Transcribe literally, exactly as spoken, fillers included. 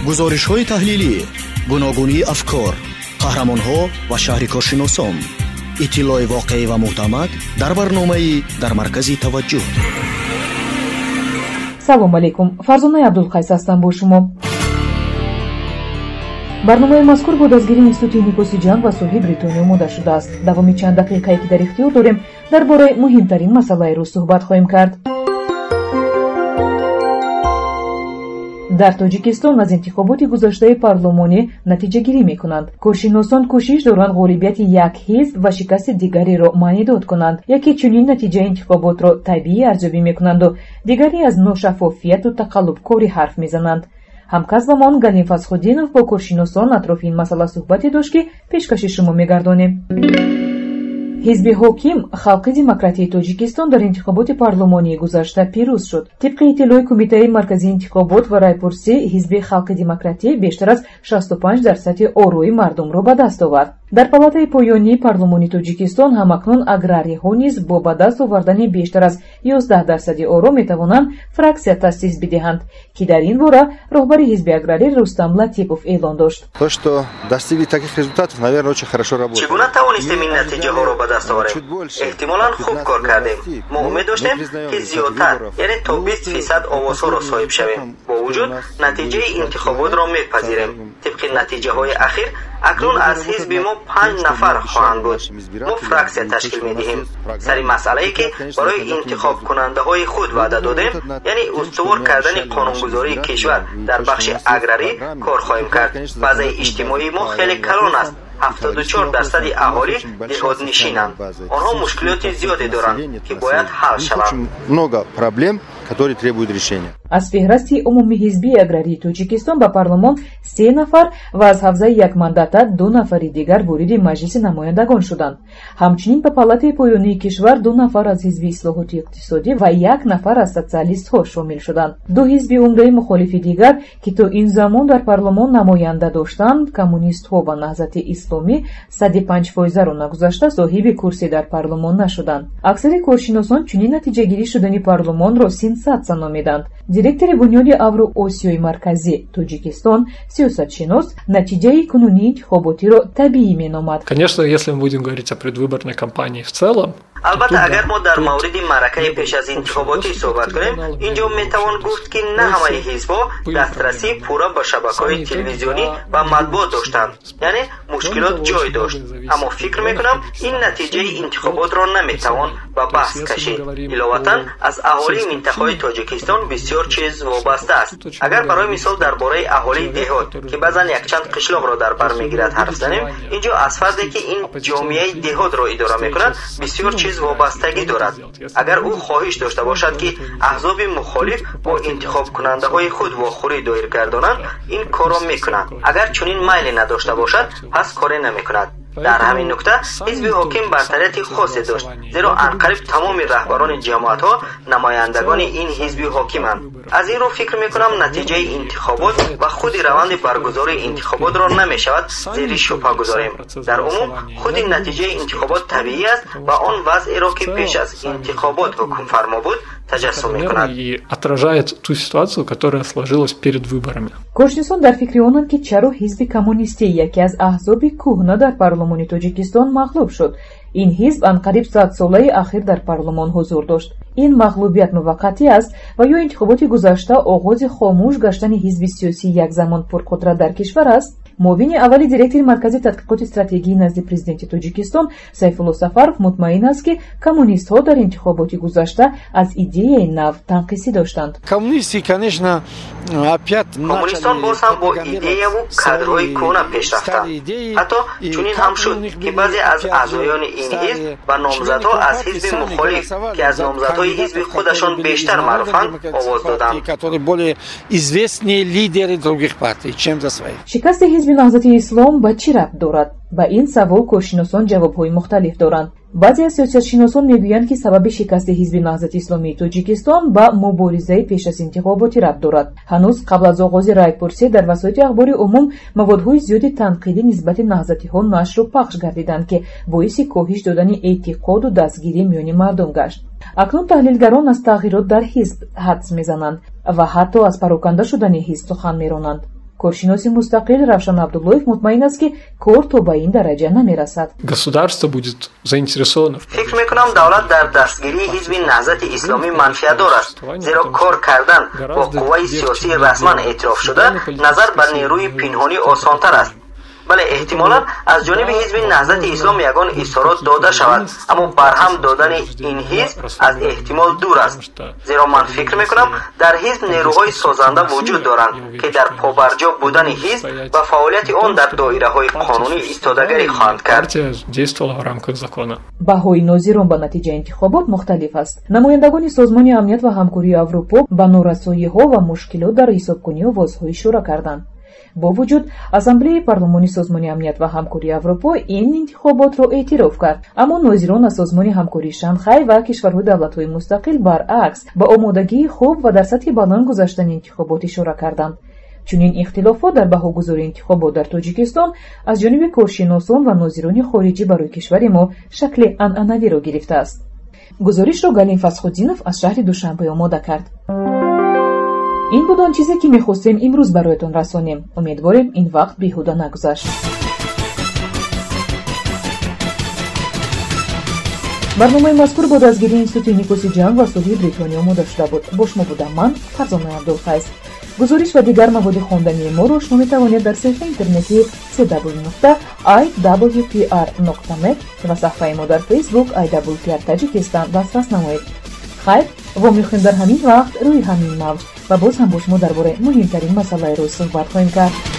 гузоришҳои таҳлилӣ, гуногунии афкор, қаҳрамонҳо ва шаҳрикоршиносон. иттилои воқеӣ ва мӯътамад дар барномаи дар маркази таваҷҷӯҳ. салому алайкум. Фарзонаи Абдулқайс ҳастам бо шумо. барномаи мазкур бо дастгирии институти никоси ҷанг ва сулҳи Бритония омода шудааст. давоми чанд дақиқае ки дар ихтиёр дорем дар бораи муҳимтарин масъалаи рӯз суҳбат хоҳем кард. дар тоҷикистон аз интихоботи гузаштаи парлумонӣ натиҷагирӣ мекунанд. коршиносон кӯшиш доранд ғолибияти як ҳизб ва шикасти дигареро маънидод конанд. яке чунин натиҷаи интихоботро табиӣ арзёбӣ мекунанду дигаре аз ношаффофияту тақаллубкорӣ ҳарф мезананд. ҳамкасбамон Галим Фазхуддинов бо коршиносон атрофи ин масъала суҳбате дошт ки пешкаши шумо мегардонем. ҳизби ҳоким халқи демократии тоҷикистон дар интихоботи парлумонии гузашта пирӯз шуд. тибқи иттилои кумитаи марказии интихобот ва райпурсӣ, ҳизби халқи демократӣ бештар аз шасту панҷ дарсади орои мардумро ба даст овард. дар палатаи поёнии парлумони тоҷикистон ҳамакнун аграриҳо низ бо ба даст овардани бештар аз ёздаҳ дарсади оро метавонанд фраксия таъсис бидиҳанд, ки дар ин бора роҳбари ҳизби аграрӣ Рустам Латипов эълон дошт. То, что достигли таких результатов, наверное, очень хорошо работает. Чигуна тавонистем ин натиҷаҳоро ба даст оварем? Эҳтимолан хуб кор кардем. Мо умед доштем, ки зиёдтар, яъне то бист фисад овозҳоро соҳиб шавем. бо вуҷуд натиҷаи интихоботро мепазирем. тибқи натиҷаҳои ахир акнун аз ҳизби мо панҷ нафар хоҳанд буд. мо фраксия ташкил медиҳем. сари масъалае ки барои интихобкунандаҳои худ ваъда додем, яъне устувор кардани қонунгузории кишвар дар бахши аграрӣ кор хоҳем кард. вазъи иҷтимоии мо хеле калон аст. ҳафтоду чор дарсади аҳолӣ деҳотнишинанд. онҳо мушкилоти зиёде доранд, ки бояд ҳал шаванд. Много проблем, которые требуют решения. аз феҳрасти умумиҳизбии аграрии тоҷикистон ба парлумон се нафар ва аз ҳавзаи якмандата ду нафари дигар вориди маҷлиси намояндагон шуданд. ҳамчунин ба палатаи поёнии кишвар ду нафар аз ҳизби ислоҳоти иқтисодӣ ва як нафар аз социалистҳо шомил шуданд. ду ҳизби умдаи мухолифи дигар, ки то ин замон дар парлумон намоянда доштанд, коммунистҳо ва наҳзати исломӣ, сади панҷ фоизаро нагузашта соҳиби курсӣ дар парлумон нашуданд. аксари коршиносон чунин натиҷагирӣ шудани парлумонро сенсатсия номиданд. директори бунёди Авроосиёи марказӣ Тоҷикистон, сиёсатшинос, натиҷаи кунунии интихоботиро табиӣ меномад. Конечно, если мы будем говорить о предвыборной кампании в целом, албатта агар мо дар мавриди маъракаи пеш аз интихоботӣ суҳбат кунем, инҷо метавон гуфт ки на ҳамаи ҳизбҳо дастрасӣ пурра ба шабакаҳои телевизионӣ ва матбуот доштанд, яъне мушкилот ҷой дошт. аммо фикр мекунам ин натиҷаи интихоботро наметавон ба баҳс кашид. иловатан аз аҳолии минтақаи тоҷикистон бисёр чиз вобаста аст. агар барои мисол дар бораи аҳолии деҳот, ки баъзан якчанд қишлоқро дар бар мегирад ҳарф занем, инҷо аз фарзе ки ин ҷомеаи деҳотро идора мекунад бисёр чиз вобастагӣ дорад. агар ӯ хоҳиш дошта бошад ки аҳзоби мухолиф бо интихобкунандаҳои худ вохӯрӣ доир гардонанд, ин корро мекунад. агар чунин майли надошта бошад, пас коре намекунад. дар ҳамин нукта ҳизби ҳоким бартарияти хосе дошт, зеро анқариб тамоми раҳбарони ҷамоатҳо намояндагони ин ҳизби ҳокиманд. аз ин рӯ фикр мекунам натиҷаи интихобот ва худи раванди баргузории интихоботро намешавад зери шубҳа гузорем. дар умум худи натиҷаи интихобот табиӣ аст ва он вазъеро ки пеш аз интихобот ҳукмфармо буд таҷассум мекунад и отражает ту ситуацию, которая сложилась перед выборами. коршиносон дар фикри онанд ки чаро ҳизби коммунистӣ, яке аз аҳзоби кӯҳна дар парлумони тоҷикистон мағлуб шуд. ин ҳизб анқариб сад солаи ахир дар парлумон ҳузур дошт. ин мағлубият муваққатӣ аст ва ё интихоботи гузашта оғози хомӯш гаштани ҳизби сиёсии якзамон пурқудрат дар кишвар аст. муовини аввали директори маркази тадқиқоти стратегии назди президенти Тоҷикистон Сайфулло Сафаров мутмаин аст ки коммунистҳо дар интихоботи гузашта аз идеяи нав танқисӣ доштанд. Коммунисти, конечно, опять коммунистон боз ҳам бо идеяву кадрҳои кӯҳна пеш рафтанд. ҳатто чунин ҳам шуд ки баъзе аз аъзоёни ин ҳизб ба номзадҳо аз ҳизби мухолиф, ки аз номзадҳои ҳизби худашон бештар маъруфанд, овоз доданд. шикасти ҳизби наҳзати ислом ба чӣ рабт дорад? ба ин савол коршиносон ҷавобҳои мухталиф доранд. баъзе аз сиёсатшиносон мегӯянд ки сабаби шикасти ҳизби наҳзати исломии Тоҷикистон ба муборизаи пеш аз интихоботӣ рабт дорад. ҳанӯз қабл аз оғози райпурсӣ дар васоити ахбори умум маводҳои зиёди танқидӣ нисбати наҳзатиҳо нашру пахш гардиданд, ки боиси коҳиш додани эътиқоду дастгирӣ миёни мардум гашт. акнун таҳлилгарон аз тағйирот дар ҳизб ҳадс мезананд ва ҳатто аз пароканда шудани ҳизб сухан меронанд. коршиноси мустақил Равшан Абдуллоев мутмаин аст ки кор то ба ин дараҷа намерасад. Государство будет заинтересовано. фикр мекунам давлат дар дастгирии ҳизби наҳзати исломӣ манфиатдор аст, зеро кор кардан бо қувваи сиёсии расман эътироф шуда назар ба нерӯи пинҳонӣ осонтар аст. бале эҳтимолан аз ҷониби ҳизби наҳзати ислом ягон изҳорот дода шавад, аммо барҳам додани ин ҳизб аз эҳтимол дур аст, зеро ман фикр мекунам дар ҳизб нерӯҳои созанда вуҷуд доранд ки дар побарҷо будани ҳизб ва фаъолияти он дар доираҳои қонунӣ истодагарӣ хоҳанд кард. баҳои нозирон ба натиҷаи интихобот мухталиф аст. намояндагони созмони амният ва ҳамкории Аврупо ба норасоиҳо ва мушкилот дар ҳисобкунӣ овозҳо ишора карданд. бо вуҷуд ассамблеяи парлумонии созмони амният ва ҳамкории Аврупо ин интихоботро эътироф кард, аммо нозирон аз созмони ҳамкории Шанхай ва кишварҳои давлатҳои мустақил баръакс ба омодагии хуб ва дар сатҳи баланд гузаштани интихобот ишора карданд. чунин ихтилофот дар баҳогузории интихобот дар Тоҷикистон аз ҷониби коршиносон ва нозирони хориҷӣ барои кишвари мо шакли анъанавиро гирифтааст. гузоришро Галин Фасхуддинов аз шаҳри Душанбе омода кард. ин буд он чизе ки мехостем имрӯз бароятон расонем. умедворем ин вақт беҳуда нагузашт. барномаи мазкур бо дастгирии институти инъикоси ҷанг ва сулҳи бритониё омода шуда буд. бо шумо будам ман, Фарзона Абдулфайз. гузориш ва дигар маводи хондании моро шумо метавонед дар саҳифаи интернетии си дабл ю нуқта ай дабл ю пи ар нуқта нет ва саҳифаи мо дар Facebook ай дабл ю пи ар Таҷикистан дастрас намоед. хайр, вомехӯем дар ҳамин вақт рӯи ҳамин мавҷ ва боз ҳам бо шумо дар бораи муҳимтарин масъалаи рӯз суҳбат хоҳем кард.